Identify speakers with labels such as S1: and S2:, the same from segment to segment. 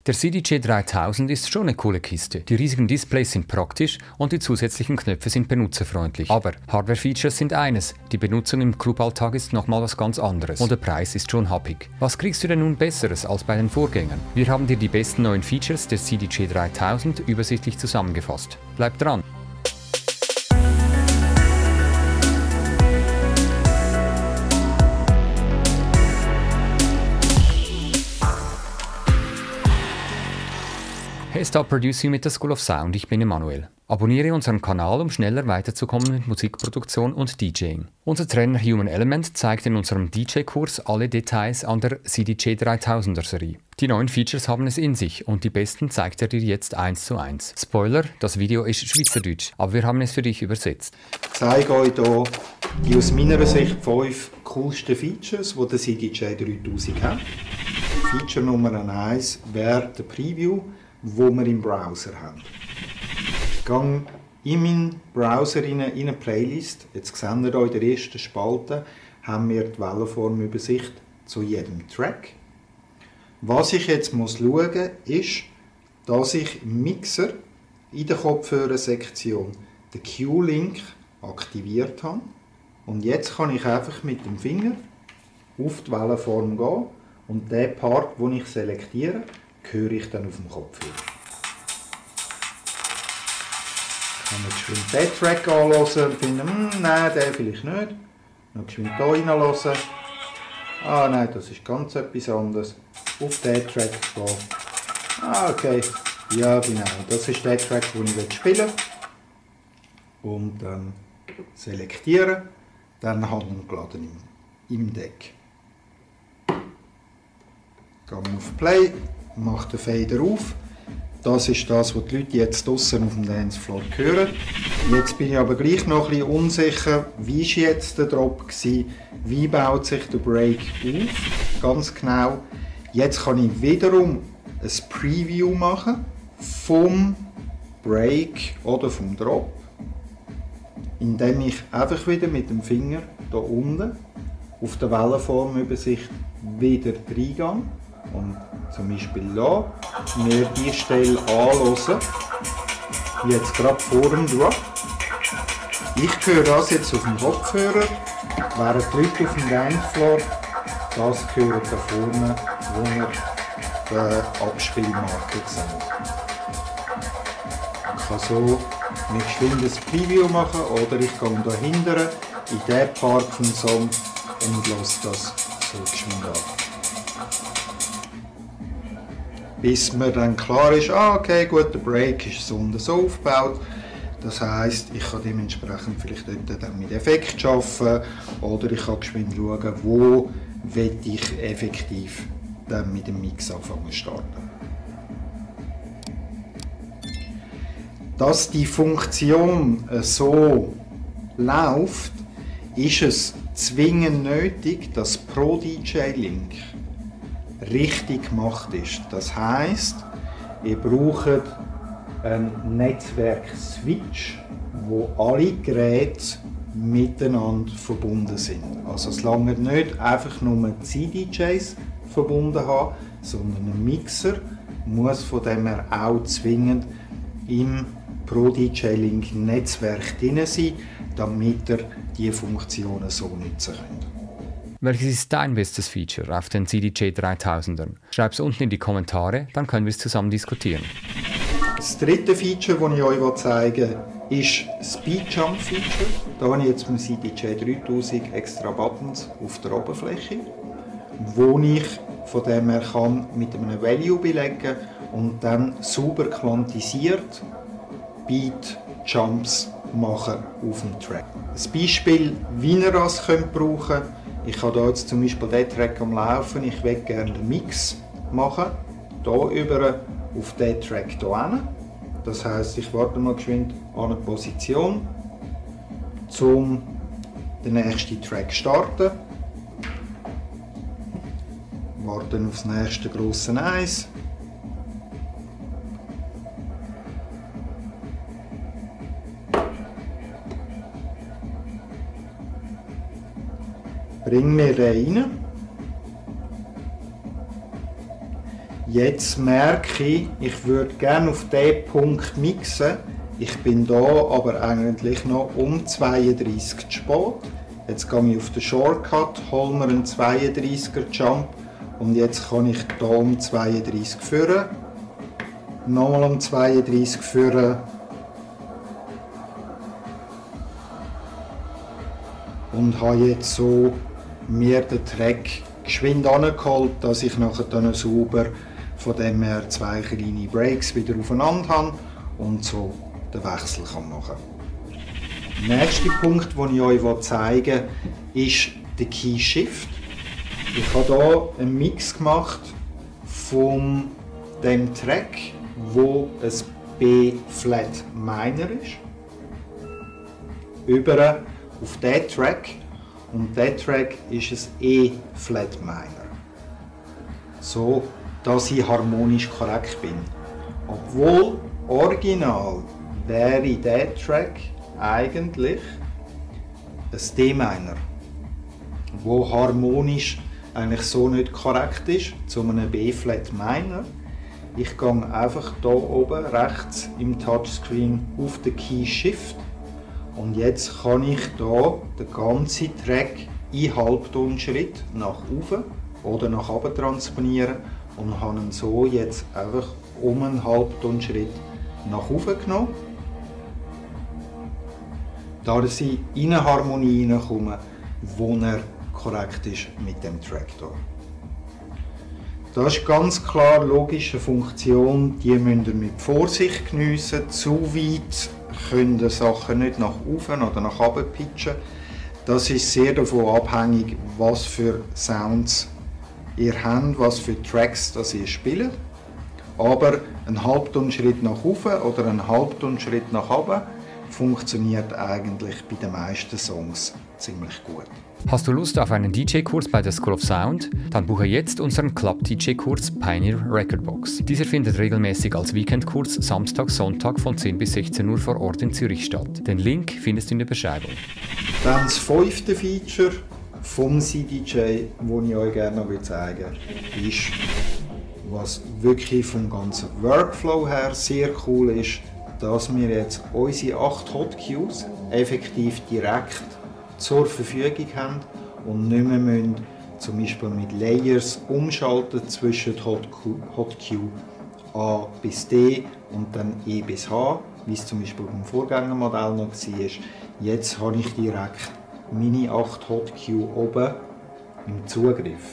S1: Der CDJ 3000 ist schon eine coole Kiste. Die riesigen Displays sind praktisch und die zusätzlichen Knöpfe sind benutzerfreundlich. Aber Hardware-Features sind eines, die Benutzung im Cluballtag ist nochmal was ganz anderes. Und der Preis ist schon happig. Was kriegst du denn nun Besseres als bei den Vorgängern? Wir haben dir die besten neuen Features der CDJ 3000 übersichtlich zusammengefasst. Bleib dran! Hey, Start Producing mit der School of Sound, ich bin Emanuel. Abonniere unseren Kanal, um schneller weiterzukommen mit Musikproduktion und DJing. Unser Trainer Human Element zeigt in unserem DJ-Kurs alle Details an der CDJ 3000er Serie. Die neuen Features haben es in sich und die besten zeigt er dir jetzt 1:1. Spoiler, das Video ist Schweizerdeutsch, aber wir haben es für dich übersetzt.
S2: Ich zeige euch hier die aus meiner Sicht 5 coolsten Features, die der CDJ 3000 hat. Feature Nummer 1 wäre der Preview, wo wir im Browser haben. Ich gehe in meinen Browser in eine Playlist. Jetzt seht ihr hier in der ersten Spalte haben wir die Wellenformübersicht zu jedem Track. Was ich jetzt schauen muss, ist, dass ich im Mixer in der Kopfhörersektion den Q-Link aktiviert habe. Und jetzt kann ich einfach mit dem Finger auf die Wellenform gehen und den Part, den ich selektiere, höre ich dann auf dem Kopfhörer. Ich kann jetzt geschwind den Track anhören und finden, nein, den vielleicht nicht. Noch geschwind hier reinhören. Ah nein, das ist ganz etwas anderes. Auf den Track gehen. Ah, okay. Ja, genau. Das ist der Track, den ich spielen will. Und dann selektieren. Dann herunterladen im Deck. Gehen wir auf Play. Macht den Fader auf. Das ist das, was die Leute jetzt draussen auf dem Dancefloor hören. Jetzt bin ich aber gleich noch ein bisschen unsicher, wie war jetzt der Drop gewesen, wie baut sich der Break auf, ganz genau. Jetzt kann ich wiederum ein Preview machen vom Break oder vom Drop, indem ich einfach wieder mit dem Finger hier unten auf der Wellenformübersicht wieder reingehe. Und zum Beispiel hier mir die Stelle anhören, jetzt gerade vor dem Drop. Ich höre das jetzt auf dem Kopfhörer, während die Leute auf dem Dancefloor das hören da vorne, wo wir die Abspielmarke sehen. Ich kann so mit geschwind ein Preview machen oder ich gehe da hinten in diesen Part vom Song und lasse das so geschwind an. Bis mir dann klar ist, okay, gut, der Break ist so und so aufgebaut. Das heisst, ich kann dementsprechend vielleicht dort dann mit Effekt arbeiten oder ich kann geschwind schauen, wo will ich effektiv dann mit dem Mix anfangen starten. Dass die Funktion so läuft, ist es zwingend nötig, dass pro DJ-Link richtig gemacht ist. Das heisst, ihr braucht einen Netzwerk-Switch, wo alle Geräte miteinander verbunden sind. Also es langt nicht einfach nur die CDJs verbunden haben, sondern ein Mixer muss von dem her auch zwingend im Pro-DJ-Link-Netzwerk drin sein, damit ihr diese Funktionen so nutzen könnt.
S1: Welches ist dein bestes Feature auf den CDJ 3000ern? Schreib es unten in die Kommentare, dann können wir es zusammen diskutieren.
S2: Das dritte Feature, das ich euch zeigen will, ist das Speed Jump Feature. Da habe ich jetzt beim CDJ 3000 extra Buttons auf der Oberfläche, wo ich von dem her kann mit einem Value belegen und dann sauber quantisiert Beat Jumps machen auf dem Track. Ein Beispiel, wie ihr das brauchen könnt. Ich habe hier jetzt zum Beispiel den Track am Laufen, ich will gerne den Mix machen, hier über auf diesen Track hier hin. Das heisst, ich warte mal geschwind an eine Position, um den nächsten Track zu starten. Warte auf das nächste grosse Eis. Bring mir den rein. Jetzt merke ich, ich würde gerne auf diesen Punkt mixen. Ich bin da aber eigentlich noch um 32 zu spät. Jetzt gehe ich auf den Shortcut, hole mir einen 32er Jump und jetzt kann ich hier um 32 führen. Nochmal um 32 führen. Und habe jetzt so mir den Track geschwind angeholt, dass ich nachher dann sauber von dem her 2 kleine Breaks wieder aufeinander habe und so den Wechsel machen kann. Der nächste Punkt, den ich euch zeigen will, ist der Key Shift. Ich habe hier einen Mix gemacht von dem Track, wo ein B-Flat Minor ist, über auf diesen Track, und dieser Track ist ein E-Flat Minor. So, dass ich harmonisch korrekt bin. Obwohl original wäre dieser Track eigentlich ein D-Minor, wo harmonisch eigentlich so nicht korrekt ist, zu einem B-Flat Minor. Ich gehe einfach hier oben rechts im Touchscreen auf den Key Shift und jetzt kann ich hier den ganzen Track in Halbtonschritt nach oben oder nach unten transponieren und habe ihn so jetzt einfach um einen Halbtonschritt nach oben genommen, da ich in eine Harmonie hineinkomme, wo er korrekt ist mit dem Track hier. Das ist ganz klar logische Funktion, die müsst ihr mit Vorsicht geniessen. Zu weit können die Sachen nicht nach oben oder nach unten pitchen. Das ist sehr davon abhängig, was für Sounds ihr habt, was für Tracks das ihr spielt. Aber ein Halbtonschritt nach oben oder ein Halbtonschritt nach unten funktioniert eigentlich bei den meisten Songs ziemlich gut.
S1: Hast du Lust auf einen DJ-Kurs bei der School of Sound? Dann buche jetzt unseren Club-DJ-Kurs Pioneer Recordbox. Dieser findet regelmäßig als Weekendkurs Samstag, Sonntag von 10 bis 16 Uhr vor Ort in Zürich statt. Den Link findest du in der Beschreibung.
S2: Dann das 5. Feature vom CDJ, das ich euch gerne noch zeigen will, ist, was wirklich vom ganzen Workflow her sehr cool ist, dass wir jetzt unsere 8 Hotcues effektiv direkt zur Verfügung haben und nicht mehr müssen, zum Beispiel mit Layers umschalten zwischen Hotcue A bis D und dann E bis H, wie es zum Beispiel beim Vorgängermodell noch war. Jetzt habe ich direkt meine 8 Hotcue oben im Zugriff.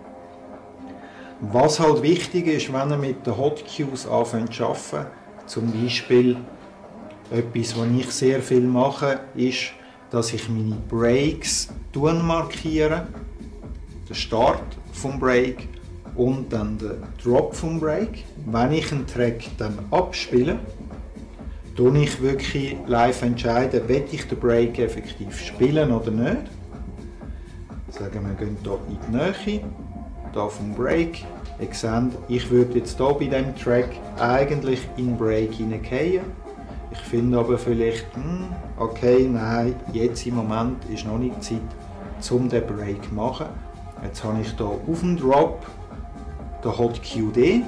S2: Was halt wichtig ist, wenn ihr mit den Hotcues anfängt zu arbeiten, zum Beispiel etwas, was ich sehr viel mache, ist, dass ich meine Breaks markiere, den Start vom Break und dann den Drop vom Break. Wenn ich einen Track dann abspiele, entscheide ich wirklich live entscheiden, will ich den Break effektiv spielen oder nicht. Sagen wir, gehen hier in die Nähe, hier vom Break. Ihr seht, ich würde jetzt hier bei diesem Track eigentlich in den Break hineingehen. Ich finde aber vielleicht, okay, nein, jetzt im Moment ist noch nicht Zeit, um den Break zu machen. Jetzt habe ich hier auf dem Drop den Hotcue D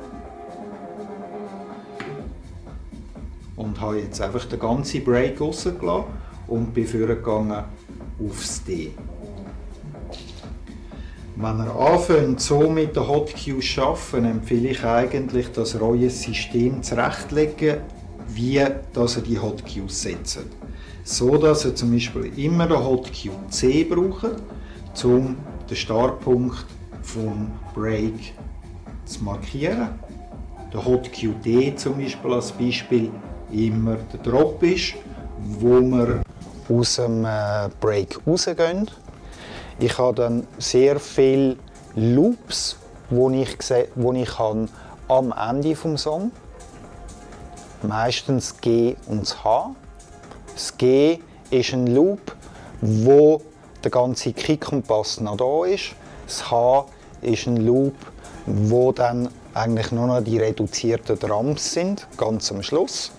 S2: und habe jetzt einfach den ganzen Break rausgelassen und bin vorgegangen aufs D. Wenn ihr anfängt, so mit den Hotcues zu arbeiten, empfehle ich eigentlich, dass ihr euer System zurechtlegt, wie dass ihr die Hotcues setzt. So dass ihr zum Beispiel immer den Hotcue C braucht, um den Startpunkt vom Break zu markieren. Der Hotcue D zum Beispiel als Beispiel immer der Drop ist, wo wir aus dem Break rausgehen. Ich habe dann sehr viele Loops, die ich habe am Ende des Songs. Meistens G und das H. Das G ist ein Loop, wo der ganze Kick-Kompass noch da ist. Das H ist ein Loop, wo dann eigentlich nur noch die reduzierten Drums sind, ganz am Schluss.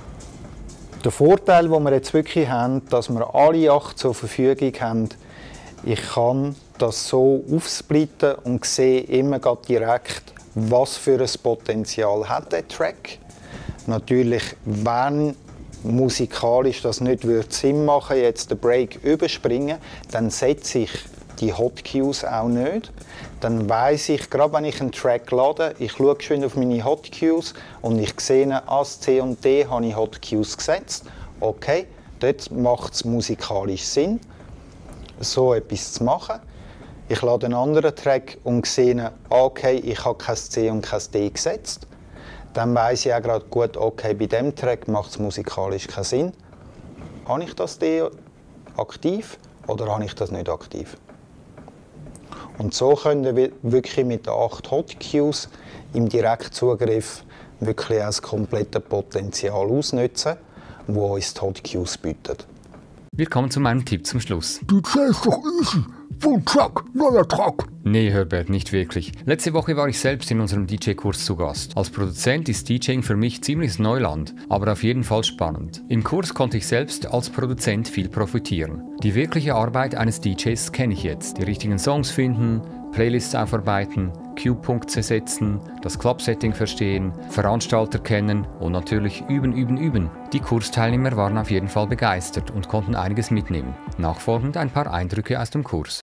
S2: Der Vorteil, den wir jetzt wirklich haben, dass wir alle 8 zur Verfügung haben, Ich kann das so aufsplitten und sehe immer direkt, was für ein Potenzial hat der Track. Natürlich, wenn musikalisch das nicht Sinn machen würde, jetzt den Break überspringen, dann setze ich die Hotcues auch nicht. Dann weiss ich, gerade wenn ich einen Track lade, ich schaue schön auf meine Hotcues und ich sehe, als C und D habe ich Hotcues gesetzt. Okay, dort macht es musikalisch Sinn, so etwas zu machen. Ich lade einen anderen Track und sehe, okay, ich habe kein C und kein D gesetzt. Dann weiss ich auch gerade gut, okay, bei diesem Track macht es musikalisch keinen Sinn. Habe ich das D aktiv oder habe ich das nicht aktiv? Und so können wir wirklich mit den 8 Hotcues im Direktzugriff wirklich auch das komplette Potenzial ausnutzen, das uns die Hotcues bieten.
S1: Wir kommen zu meinem Tipp zum Schluss.
S3: DJ ist doch easy. Full Track, neuer Track.
S1: Nee, Herbert, nicht wirklich. Letzte Woche war ich selbst in unserem DJ-Kurs zu Gast. Als Produzent ist DJing für mich ziemliches Neuland, aber auf jeden Fall spannend. Im Kurs konnte ich selbst als Produzent viel profitieren. Die wirkliche Arbeit eines DJs kenne ich jetzt. Die richtigen Songs finden, Playlists aufarbeiten, Cue-Punkte setzen, das Club-Setting verstehen, Veranstalter kennen und natürlich üben. Die Kursteilnehmer waren auf jeden Fall begeistert und konnten einiges mitnehmen. Nachfolgend ein paar Eindrücke aus dem Kurs.